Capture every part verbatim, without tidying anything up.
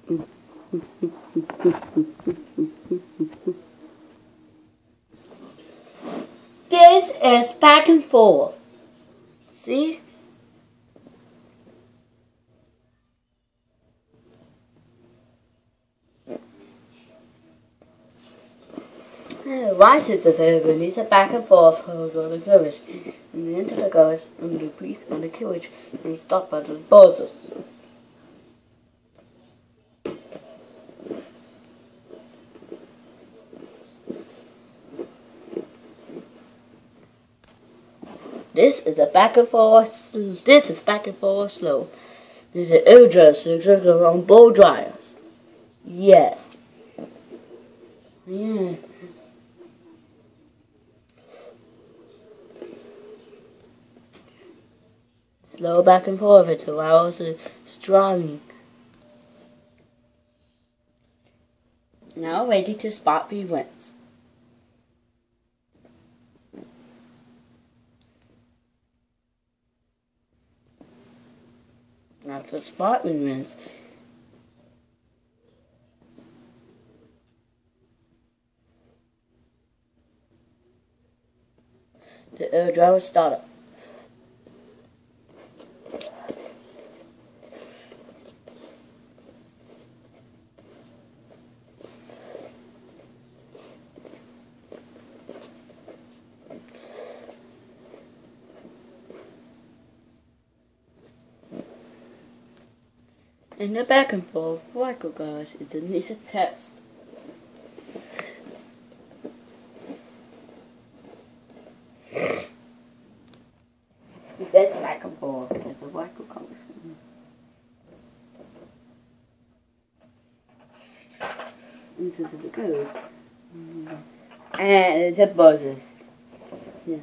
This is back and forth. See? Why should the favorite is a back and forth go to the village and into the guards and the priest and the carriage and stop at the bosses. This is a back and forth. This is back and forth slow. This is Eldras exactly on bow dryers. Yeah. Yeah. Slow back and forth until I was strong. Now ready to spot the wins. Now to spot the wins. The air driver started. In the back and forth, Michael guys, it's a nice test. The best back and forth is the Michael comes into the code. And it's a buzzes. Yeah.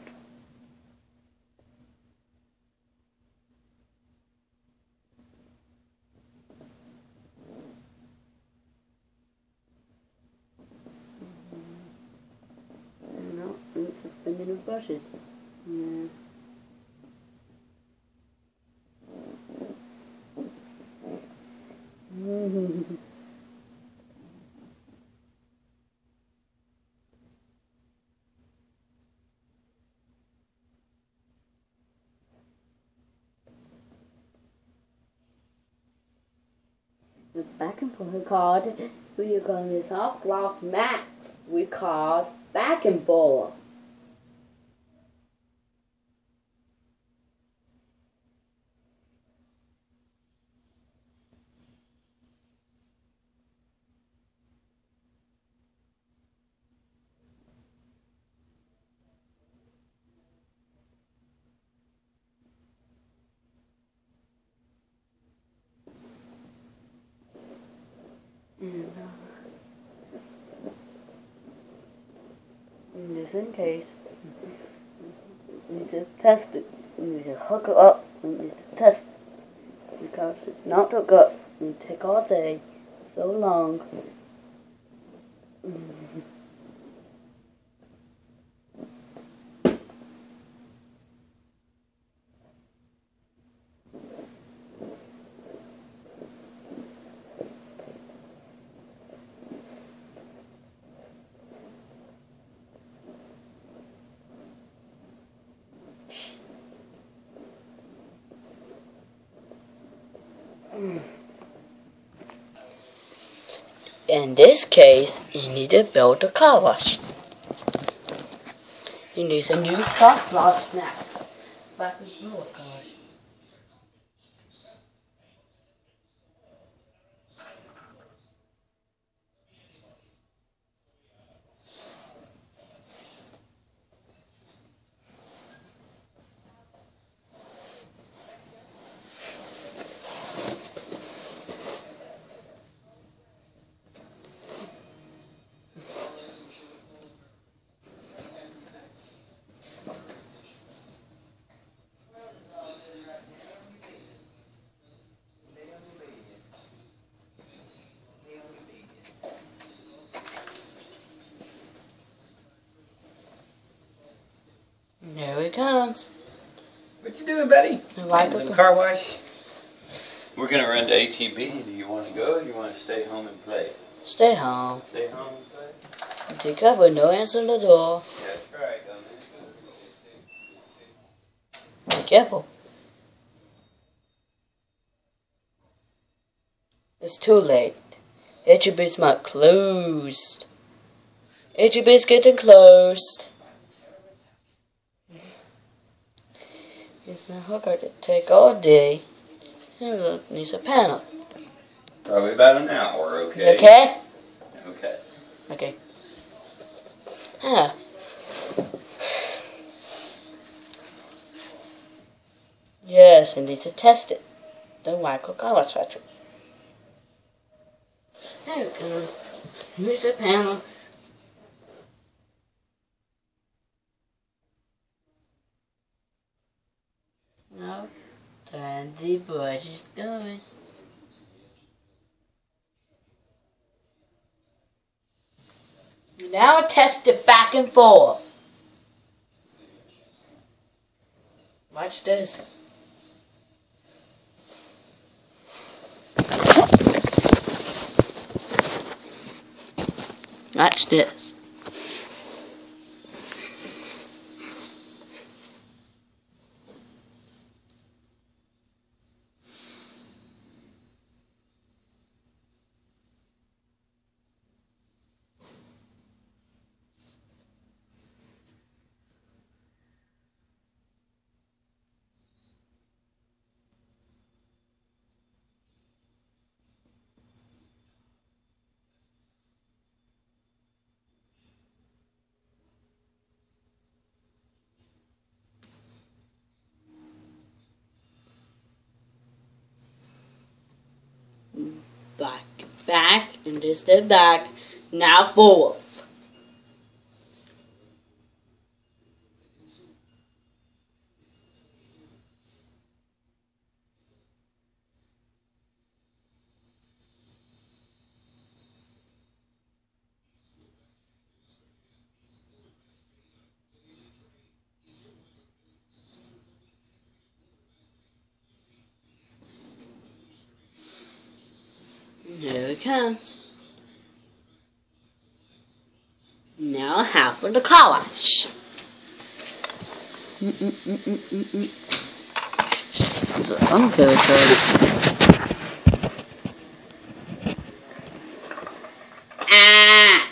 Spinning of brushes. Yeah. The back and forth card we are going to soft gloss max we called back and forth. And, uh, in this in case, we need to test it. We need to hook it up. We need to test it. Because it's not hooked up. It take all day, so long. In this case, you need to build a car wash. You need some new soft gloss snacks. Back with your car wash. There it comes. What you doing, buddy? Like some car wash. We're gonna run to H E B. Do you want to go or do you want to stay home and play? Stay home. Stay home and play? Be careful, no answer the door. That's right, Gummy. Be careful. It's too late. H E B's not closed. H E B's getting closed. It's not hooker to take all day. And look, needs a panel. Probably about an hour, okay? Okay? Okay. Okay. Ah. Yes, we need to test it. The Michael Collins factory. There we go. Here's the panel. Now, turn the brushes going. Now test it back and forth. Watch this. Watch this. Back, back, and this step back. Now forth. Here it comes. Now half of the car wash. Mm -mm -mm -mm -mm -mm. It's an unfair choice. Ah!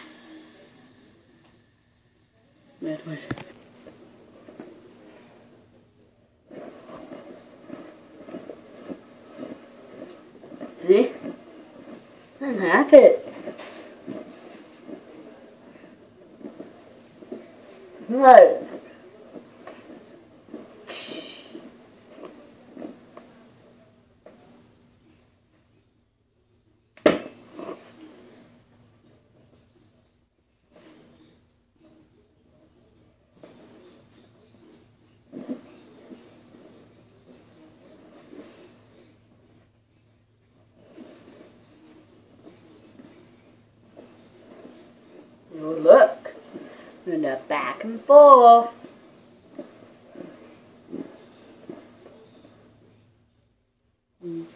Wait, wait. See? I'm happy. Right. Oh, look. And they're back and forth. Mm.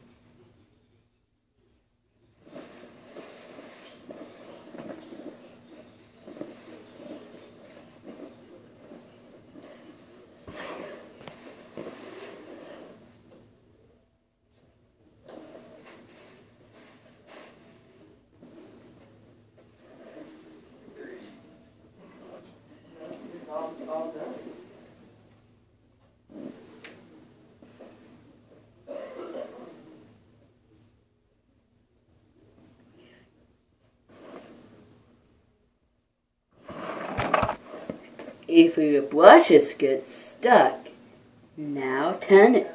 If your brushes get stuck, now turn it.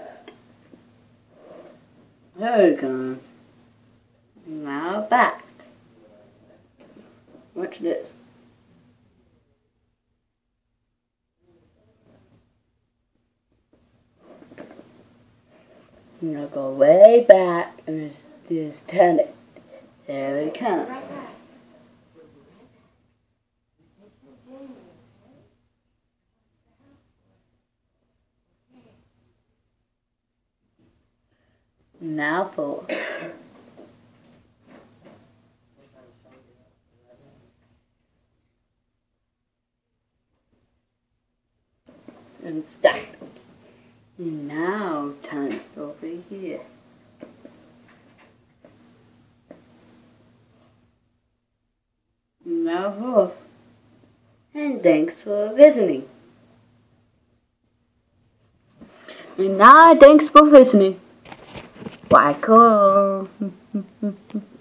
There it goes. Now back. Watch this. Now go way back and just, just turn it. There it comes. Now for and start. Now turn over here. Now off. And thanks for listening. And now thanks for listening. Bye, cool.